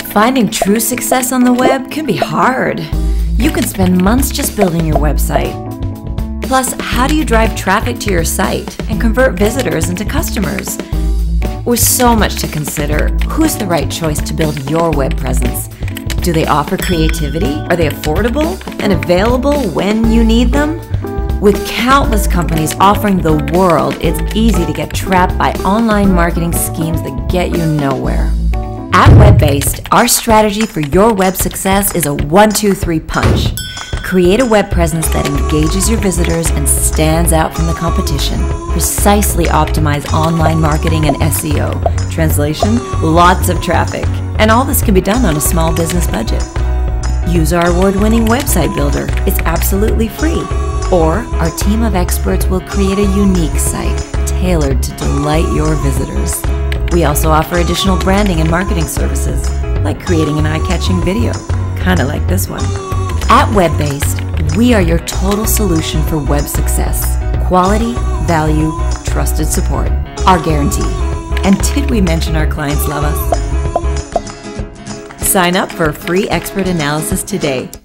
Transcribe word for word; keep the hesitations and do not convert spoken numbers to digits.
Finding true success on the web can be hard. You can spend months just building your website. Plus, how do you drive traffic to your site and convert visitors into customers? With so much to consider, who's the right choice to build your web presence? Do they offer creativity? Are they affordable and available when you need them? With countless companies offering the world, it's easy to get trapped by online marketing schemes that get you nowhere. At WebBased, our strategy for your web success is a one two three punch. Create a web presence that engages your visitors and stands out from the competition. Precisely optimize online marketing and S E O. Translation, lots of traffic. And all this can be done on a small business budget. Use our award-winning website builder. It's absolutely free. Or our team of experts will create a unique site tailored to delight your visitors. We also offer additional branding and marketing services, like creating an eye-catching video, kind of like this one. At WebBased, we are your total solution for web success. Quality, value, trusted support. Our guarantee. And did we mention our clients love us? Sign up for a free expert analysis today